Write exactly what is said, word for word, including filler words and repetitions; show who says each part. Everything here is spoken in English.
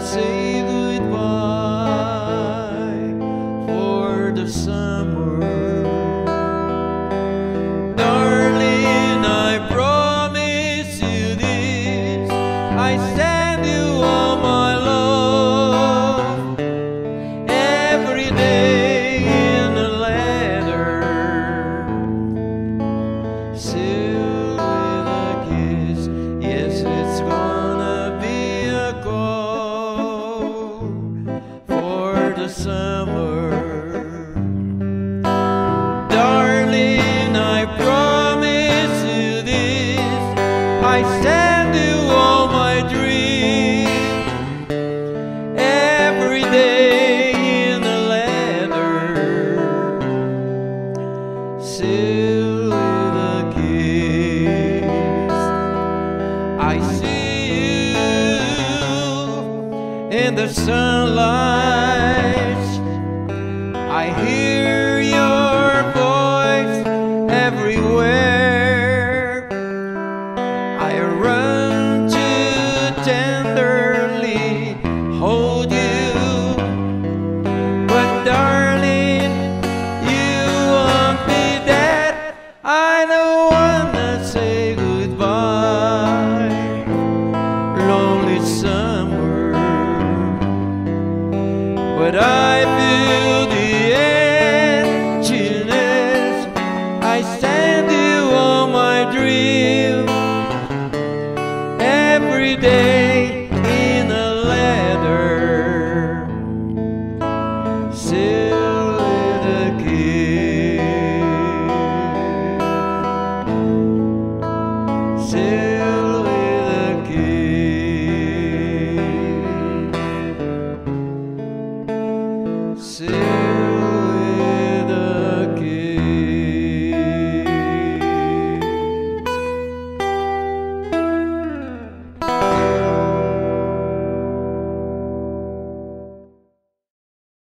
Speaker 1: say goodbye for the summer. Darling, I promise you this, I send you all my love every day in a letter, sealed with a kiss. Yes, it's gonna be a call for the summer. Darling, I promise you this, I send you all my dreams every day in a letter, sealed with a kiss. I see you in the sunlight, I hear